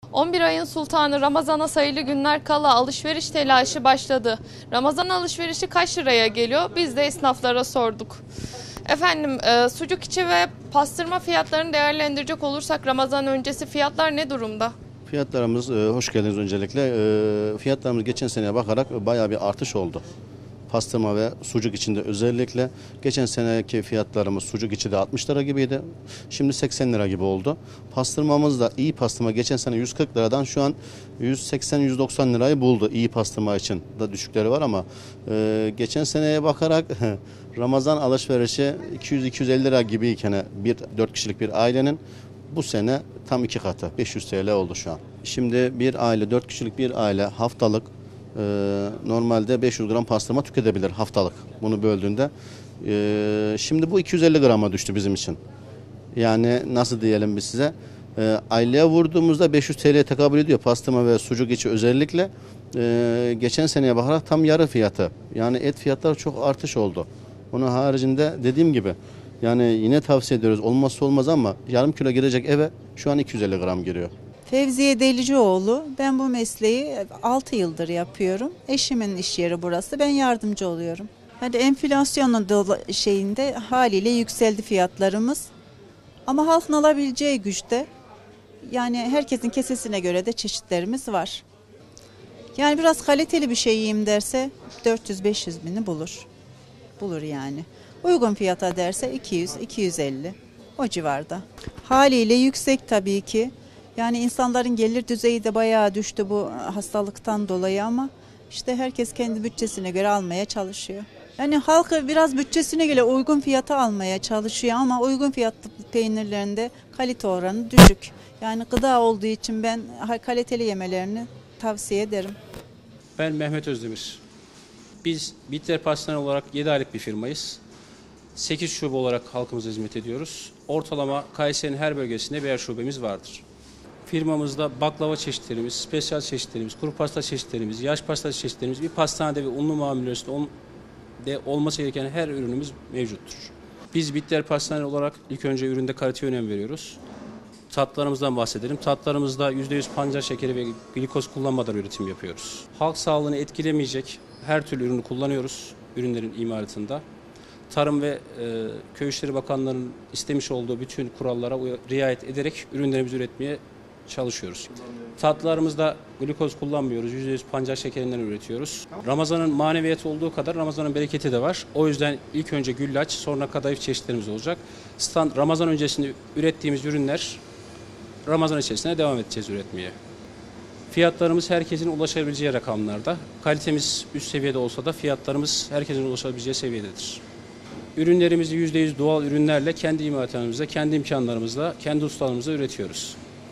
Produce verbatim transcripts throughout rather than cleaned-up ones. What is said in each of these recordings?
on bir ayın sultanı Ramazan'a sayılı günler kala alışveriş telaşı başladı. Ramazan alışverişi kaç liraya geliyor? Biz de esnaflara sorduk. Efendim e, sucuk içi ve pastırma fiyatlarını değerlendirecek olursak Ramazan öncesi fiyatlar ne durumda? Fiyatlarımız, e, hoş geldiniz öncelikle. E, fiyatlarımız geçen seneye bakarak bayağı bir artış oldu. Pastırma ve sucuk içinde özellikle geçen seneki fiyatlarımız sucuk içi de altmış lira gibiydi. Şimdi seksen lira gibi oldu. Pastırmamız da iyi pastırma geçen sene yüz kırk liradan şu an yüz seksen yüz doksan lirayı buldu. İyi pastırma için da düşükleri var ama e, geçen seneye bakarak Ramazan alışverişi iki yüz iki yüz elli lira gibiyken bir dört kişilik bir ailenin bu sene tam iki katı beş yüz T L oldu şu an. Şimdi bir aile dört kişilik bir aile haftalık Ee, normalde beş yüz gram pastırma tüketebilir haftalık bunu böldüğünde. Ee, şimdi bu iki yüz elli grama düştü bizim için. Yani nasıl diyelim biz size? Ee, aileye vurduğumuzda beş yüz T L'ye tekabül ediyor pastırma ve sucuk içi özellikle. Ee, geçen seneye bakarak tam yarı fiyatı. Yani et fiyatları çok artış oldu. Onun haricinde dediğim gibi yani yine tavsiye ediyoruz olmazsa olmaz ama yarım kilo girecek eve şu an iki yüz elli gram giriyor. Fevziye Delicioğlu. Ben bu mesleği altı yıldır yapıyorum. Eşimin iş yeri burası. Ben yardımcı oluyorum. Hadi enflasyonun dola- şeyinde haliyle yükseldi fiyatlarımız. Ama halkın alabileceği güçte. Yani herkesin kesesine göre de çeşitlerimiz var. Yani biraz kaliteli bir şey yiyeyim derse dört yüz beş yüz bini bulur. Bulur yani. Uygun fiyata derse iki yüz iki yüz elli o civarda. Haliyle yüksek tabii ki. Yani insanların gelir düzeyi de bayağı düştü bu hastalıktan dolayı ama işte herkes kendi bütçesine göre almaya çalışıyor. Yani halkı biraz bütçesine göre uygun fiyata almaya çalışıyor ama uygun fiyatlı peynirlerinde kalite oranı düşük. Yani gıda olduğu için ben kaliteli yemelerini tavsiye ederim. Ben Mehmet Özdemir. Biz Bitter Pastane olarak yedi aylık bir firmayız. sekiz şube olarak halkımıza hizmet ediyoruz. Ortalama Kayseri'nin her bölgesinde birer şubemiz vardır. Firmamızda baklava çeşitlerimiz, spesyal çeşitlerimiz, kuru pasta çeşitlerimiz, yaş pasta çeşitlerimiz, bir pastanede ve unlu mamullerinde olması gereken her ürünümüz mevcuttur. Biz Bitter Pastane olarak ilk önce üründe kaliteye önem veriyoruz. Tatlarımızdan bahsedelim. Tatlarımızda yüzde yüz pancar şekeri ve glikoz kullanmadan üretim yapıyoruz. Halk sağlığını etkilemeyecek her türlü ürünü kullanıyoruz ürünlerin imalatında. Tarım ve e, Köy İşleri Bakanlığı'nın istemiş olduğu bütün kurallara riayet ederek ürünlerimizi üretmeye çalışıyoruz. Tatlılarımızda glikoz kullanmıyoruz. yüzde yüz pancar şekerinden üretiyoruz. Ramazan'ın maneviyatı olduğu kadar Ramazan'ın bereketi de var. O yüzden ilk önce güllaç, sonra kadayıf çeşitlerimiz olacak. Stand, Ramazan öncesinde ürettiğimiz ürünler Ramazan içerisinde devam edeceğiz üretmeye. Fiyatlarımız herkesin ulaşabileceği rakamlarda. Kalitemiz üst seviyede olsa da fiyatlarımız herkesin ulaşabileceği seviyededir. Ürünlerimizi yüzde yüz doğal ürünlerle kendi imalatlarımızda, kendi imkanlarımızla, kendi ustalarımızla üretiyoruz.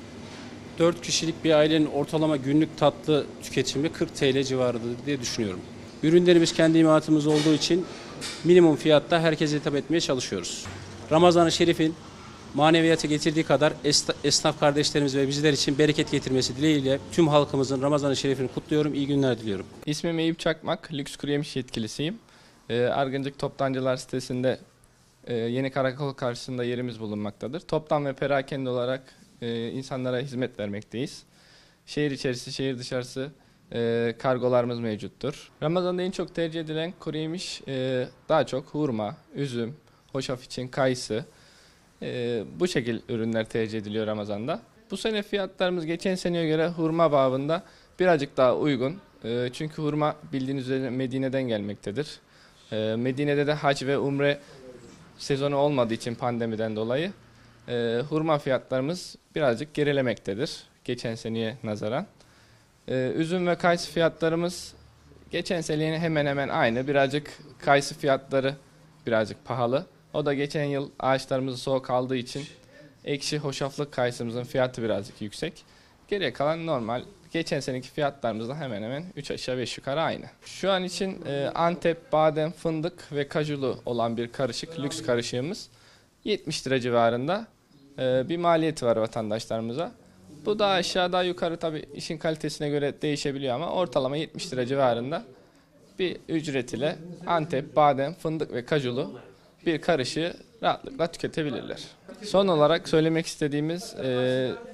dört kişilik bir ailenin ortalama günlük tatlı tüketimi kırk T L civarıdır diye düşünüyorum. Ürünlerimiz kendi imalatımız olduğu için minimum fiyatta herkese hitap etmeye çalışıyoruz. Ramazan-ı Şerif'in maneviyatı getirdiği kadar esnaf kardeşlerimiz ve bizler için bereket getirmesi dileğiyle tüm halkımızın Ramazan-ı Şerif'ini kutluyorum. İyi günler diliyorum. İsmim Eyüp Çakmak, Lüks Kuru Yemiş Yetkilisiyim. E, Argıncık Toptancılar sitesinde e, Yeni Karakol karşısında yerimiz bulunmaktadır. Toptan ve perakende olarak e, insanlara hizmet vermekteyiz. Şehir içerisi, şehir dışarısı e, kargolarımız mevcuttur. Ramazan'da en çok tercih edilen kuru yemiş e, daha çok hurma, üzüm, hoşaf için kayısı. E, bu şekil ürünler tercih ediliyor Ramazan'da. Bu sene fiyatlarımız geçen seneye göre hurma babında birazcık daha uygun. E, çünkü hurma bildiğiniz üzere Medine'den gelmektedir. E, Medine'de de hac ve umre sezonu olmadığı için pandemiden dolayı e, hurma fiyatlarımız birazcık gerilemektedir geçen seneye nazaran. E, üzüm ve kayısı fiyatlarımız geçen seneye hemen hemen aynı. Birazcık kayısı fiyatları birazcık pahalı. O da geçen yıl ağaçlarımız soğuk aldığı için ekşi hoşaflık kayısımızın fiyatı birazcık yüksek. Geriye kalan normal. Geçen seneki fiyatlarımızda hemen hemen üç aşağı beş yukarı aynı. Şu an için e, Antep, badem, fındık ve kajulu olan bir karışık, lüks karışığımız yetmiş lira civarında e, bir maliyeti var vatandaşlarımıza. Bu daha aşağı daha yukarı tabii işin kalitesine göre değişebiliyor ama ortalama yetmiş lira civarında bir ücret ile Antep, badem, fındık ve kajulu bir karışığı rahatlıkla tüketebilirler. Son olarak söylemek istediğimiz e,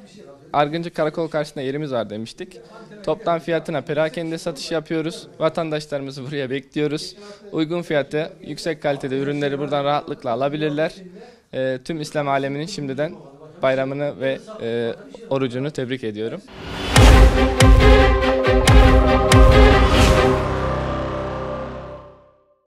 Argıncık Karakol karşısında yerimiz var demiştik. Toptan fiyatına perakende satış yapıyoruz. Vatandaşlarımızı buraya bekliyoruz. Uygun fiyatı, yüksek kalitede ürünleri buradan rahatlıkla alabilirler. E, tüm İslam aleminin şimdiden bayramını ve e, orucunu tebrik ediyorum.